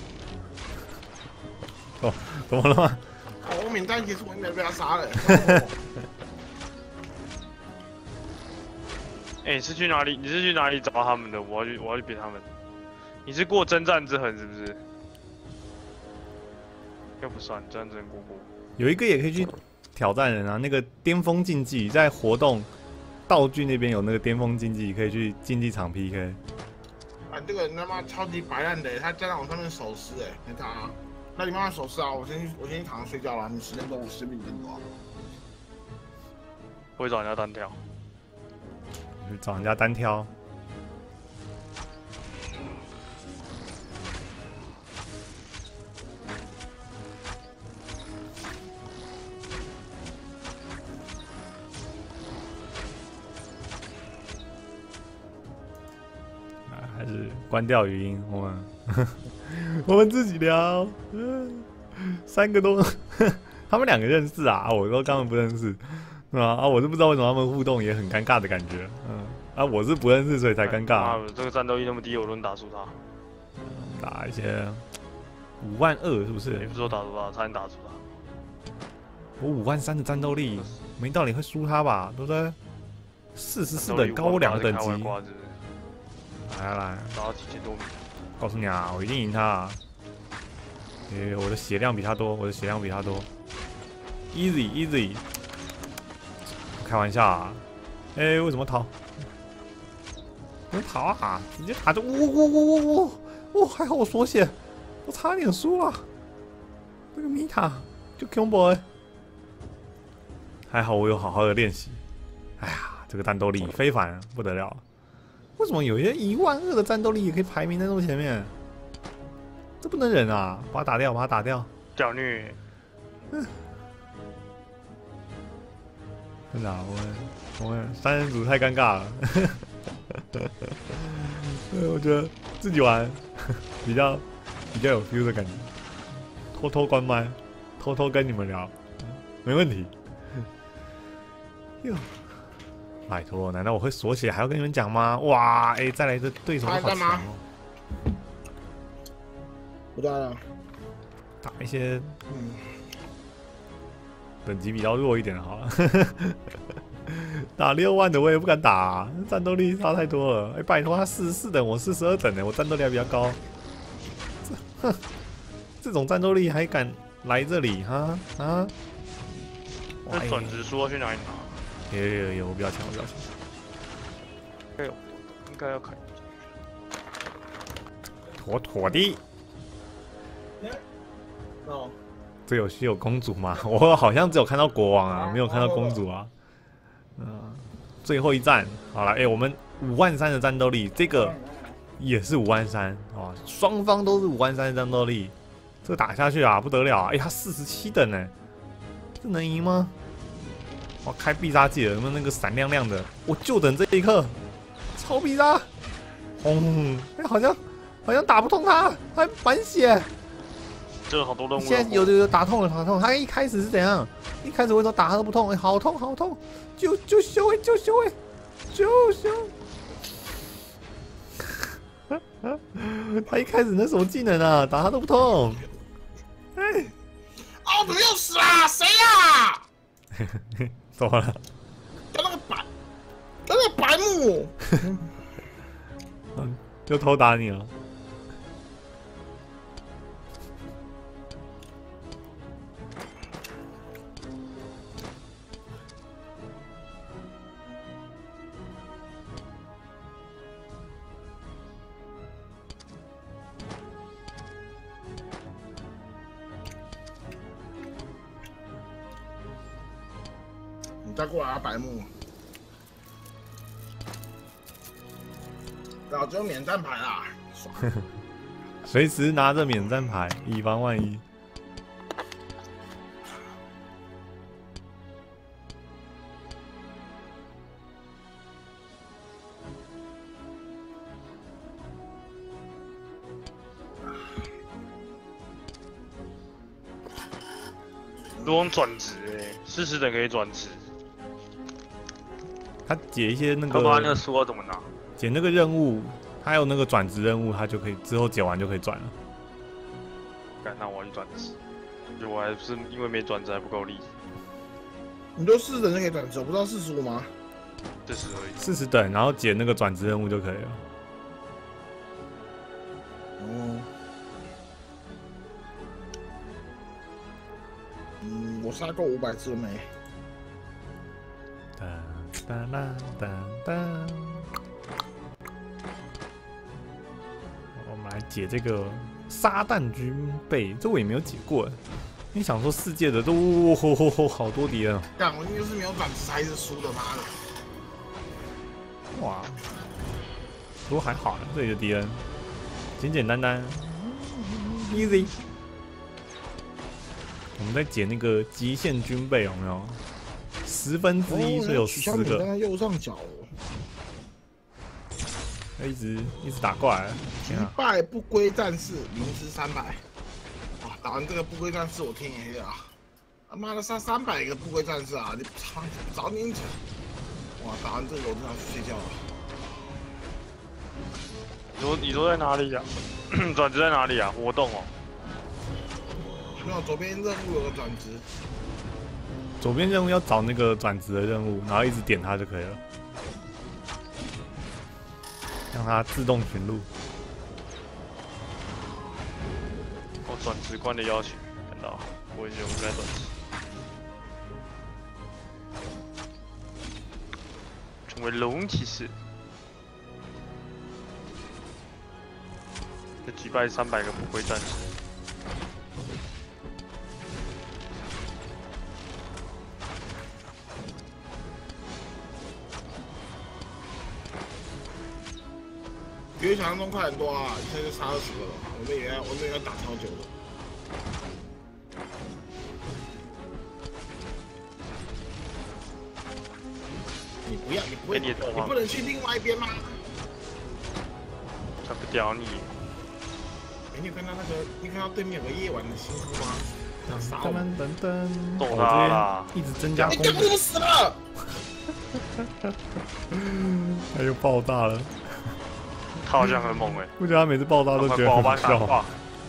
哦，怎么了吗？ 我免战结束，我应该被他杀了。 哎，你是去哪里？你是去哪里找他们的？我要去扁他们。你是过征战之痕是不是？又不算，征战之痕过。 有一个也可以去挑战人啊，那个巅峰竞技在活动道具那边有那个巅峰竞技，可以去竞技场 PK。 啊，这个人他妈超级白烂的，他站在我上面手撕哎，你看啊，那你慢慢手撕啊，我先去躺着睡觉了，你10点多，我10比你更多。 我会找人家单挑。 去找人家单挑。还是关掉语音，我们自己聊。3个多，他们2个认识啊，我都根本不认识，是吧？啊，我是不知道为什么他们互动也很尴尬的感觉，啊，我是不认识，所以才尴尬。 这个战斗力那么低，我都能打输他。 打一些52000是不是？ 你不说打输他，才能打输他。 我53000的战斗力，没道理会输他吧？对不对？44等高2等级。来， 打到7000多米。 告诉你啊，我一定赢他。我的血量比他多，easy。开玩笑啊！为什么逃？不用逃啊，直接打就还好我缩血，我差点输了。这个米塔就 combo 还好我有好好的练习。哎呀，这个战斗力非凡，不得了。为什么有些12000的战斗力也可以排名在那么前面？这不能忍啊！把他打掉！ 屌虐！ 真的、啊，我们3人组太尴尬了。我觉得自己玩比较有 feel 的感觉，偷偷关麦，偷偷跟你们聊，没问题。哟。拜托，难道我会锁起来还要跟你们讲吗？哇，再来一个对手好强哦！ 不打了， 打一些等级比较弱一点的好了。打6万的我也不敢打、啊，战斗力差太多了。拜托，他44等，我42等呢，我战斗力还比较高。这种战斗力还敢来这里哈？啊？ 那转职书要去哪里拿？ 有，我不要抢。 应该要看。 妥的。 哦。 这游戏有公主吗？我好像只有看到国王啊，没有看到公主啊。最后一战，好了，我们53000的战斗力，这个也是53000啊，双方都是53000的战斗力，这个打下去啊不得了啊！他47等呢，这能赢吗？我开必杀技了，有没有那个闪亮亮的？我就等这一刻，超必杀！轰！好像打不痛他，还满血。 这个好多任务。 现在有打痛了，他一开始是怎样？一开始为什么打他都不痛？好痛！救修！他一开始那什么技能啊？打他都不痛。 奥德又死啦！谁呀？ 怎么了？ 那个白目目。 嗯，就偷打你了。 你再过来啊，白目！早就免战牌啦，爽！ 随时拿着免战牌，以防万一。 如果转职40等可以转职。 他解一些那个， 要不然那个书要怎么拿？ 解那个任务，还有那个转职任务，他就可以之后解完就可以转了。 那我要去转职，就我还是因为没转职还不够力。 你都40等就可以转职，我不知道45吗 ？40而已。 40等，然后解那个转职任务就可以了。 哦。我杀够500只没。 哒啦哒哒。我们来解这个撒旦军备，这我也没有解过。你想说世界的都好多敌人哦。 干，我就是没有转职还是输的，妈的！ 哇，不过还好，这里的敌人简简单单 ，easy。我们在解那个极限军备有没有？1/10，所以有10个。 在右上角， 他一直打过来。 击败不归战士，明知300。哇，打完这个不归战士，我天也黑了啊！他妈的杀300个不归战士啊！你早点讲。哇，打完这个我真的要去睡觉了。 你说在哪里呀？转职在哪里啊？活动哦。 没有，左边任务有个转职。 左边任务要找那个转职的任务，然后一直点它就可以了，让它自动寻路。 转职官的邀请，看到，我已经在转职，成为龙骑士，就击败300个不归战士。 比我想象中快很多啊！一下就杀20个了，我们也要打超久的。你不要，你不能去另外一边吗？ 他不屌你！ 你有看到你看到对面有个夜晚的星空吗？ 噔， 揍他啦！ 一直增加攻击。 你怎么死了？ 他又爆炸了。 他好像很猛我觉得他每次爆炸都觉得很笑。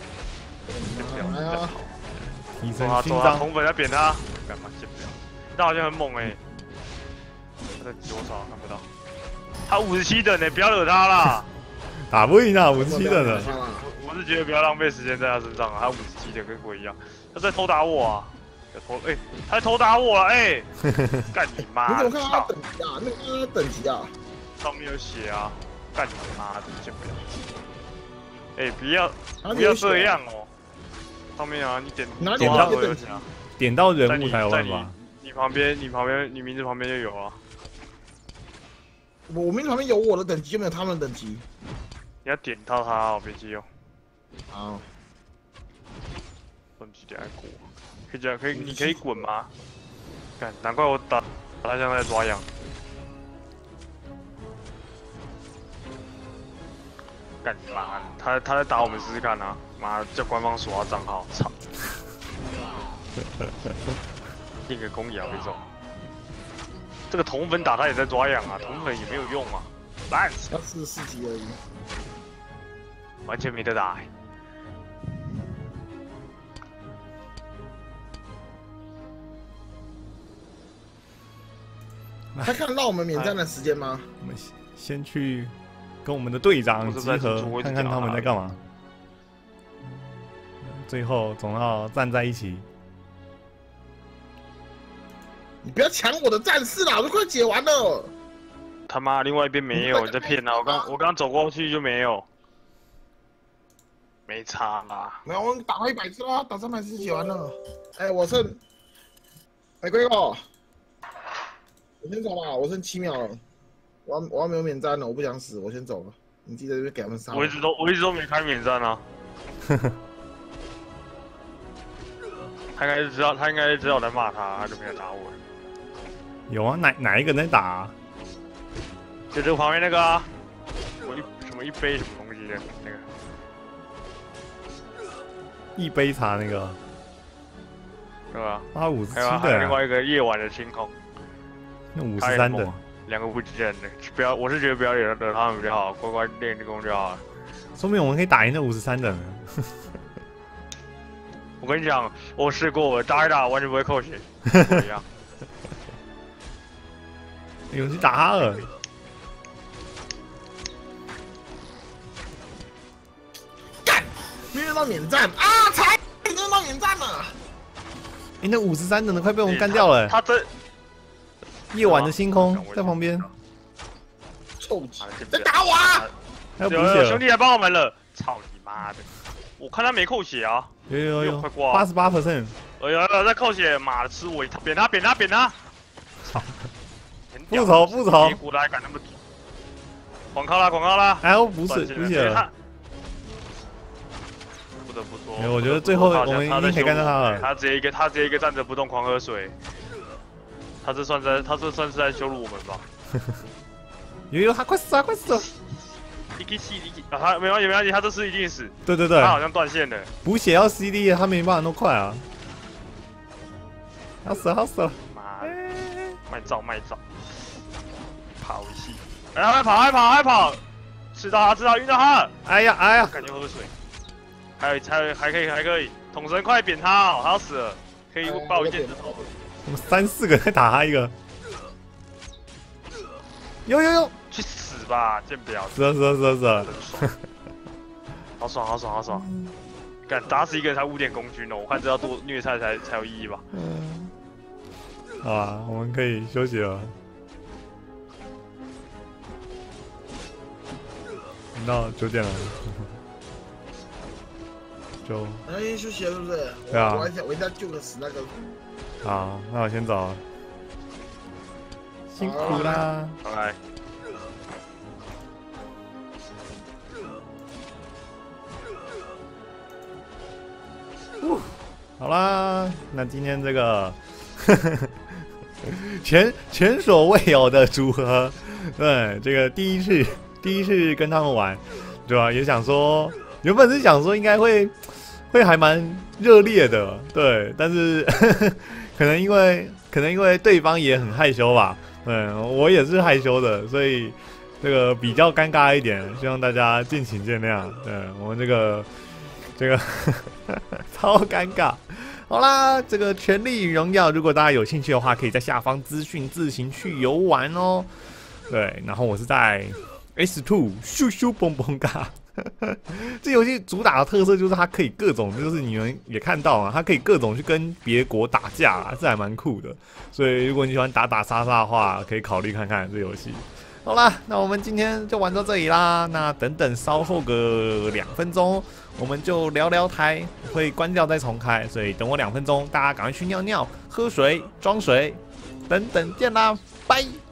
提升勋章， 红粉要扁他，干嘛先不要？他好像很猛他在多少看不到？他57等不要惹他啦！ 打不赢啊，57等的。 我是觉得不要浪费时间在他身上啊，他57等跟鬼一样，他在偷打我啊！他在偷打我了干你妈！ 你怎么看他等级啊？那个等级啊？ 上面有写啊！干你妈的，先不要！不要这样哦！上面啊，你点到人物才有办法。 你旁边，你名字旁边就有啊。 我名字旁边有我的等级，就没有他们的等级。 你要点到他哦，别急哦。 好。 等级点还过，你可以滚吗？干，难怪我打他像在抓痒。干你妈！他在打我们试试看啊！妈的，叫官方锁他账号，操！定个公摇这种，这个铜粉打他也在抓痒啊，铜粉也没有用啊，烂死！ 他44级而已， 完全没得打他看得到我们免战的时间吗？ 先去跟我们的队长集合，看看他们在干嘛。最后总要站在一起。 你不要抢我的战士啦，我都快解完了。 他妈，另外一边没有，你在骗他！我刚走过去就没有，没差啦。 没有，我打了100次啦，打300次解完了。哎，我剩，哎，龟哥，我先走吧，我剩7秒了。我要没有免战了，我不想死，我先走了。你记得这边给他们杀。 我一直都没开免战啊。他应该是知道我在骂他，他就没有打我。 有啊，哪一个在打啊？ 就这个旁边那个啊，什么一杯什么东西的那个， 一杯茶那个， 是吧？ 他57的、 还有另外一个夜晚的星空， 那53的 ，2个不见的，不要，我是觉得不要惹他们比较好，乖乖练功就好了。 说明我们可以打赢那53的。 我跟你讲，我试过，我打一打完全不会扣血，不一样。 勇气打哈尔。 没用到免战啊！才没用到免战了。 哎，那53的呢？快被我们干掉了。 他这夜晚的星空在旁边。 臭鸡，在打我啊！ 还有补血， 兄弟来帮我们了！操你妈的！我看他没扣血啊。 有快挂 88%。 有在扣血，妈的吃我一套，扁他！操！ 复仇！ 屁股的还敢那么广告啦！ 还有补血。 不得不说， 我觉得最后我们一定可以干掉他了。 他直接一个站着不动狂喝水，他这算是在羞辱我们吧？ 有，他快死了！ 一个 CD 啊，他没关系，他这次一定死。 对， 他好像断线了。 补血要 CD， 他没办法那么快啊！要死了！ 妈的，卖照，跑一戏，还跑，吃到他，晕到他。 哎呀， 感觉喝水。还可以，统神快扁他哦，他要死了，可以爆一剑指头。 我们3、4个在打他一个。有， 去死吧，贱婊子！ 是啊， 好爽！敢打死一个才5点攻军哦，我看这要多虐菜才有意义吧？ 好啊，我们可以休息了。到9点了。 哎，休息了是不是？ 对啊。 我一定要救个死那个。 好，那我先走了。辛苦啦。 拜拜。 好啦，那今天这个前所未有的组合，对，这个第一次跟他们玩，对吧？也想说，原本是想说应该会还蛮热烈的，对，但是可能因为对方也很害羞吧，我也是害羞的，所以这个比较尴尬一点，希望大家敬请见谅。对，我们这个超尴尬。好啦，这个《权力与荣耀》，如果大家有兴趣的话，可以在下方资讯自行去游玩哦。对，然后我是在 S2 咻咻蹦蹦嘎。这游戏主打的特色就是它可以各种，就是你们也看到啊，它可以各种去跟别国打架啊，这还蛮酷的。所以如果你喜欢打杀的话，可以考虑看看这游戏。好啦，那我们今天就玩到这里啦。那等稍后个2分钟，我们就聊台，会关掉再重开，所以等我2分钟，大家赶快去尿尿、喝水、装水，等见啦，拜。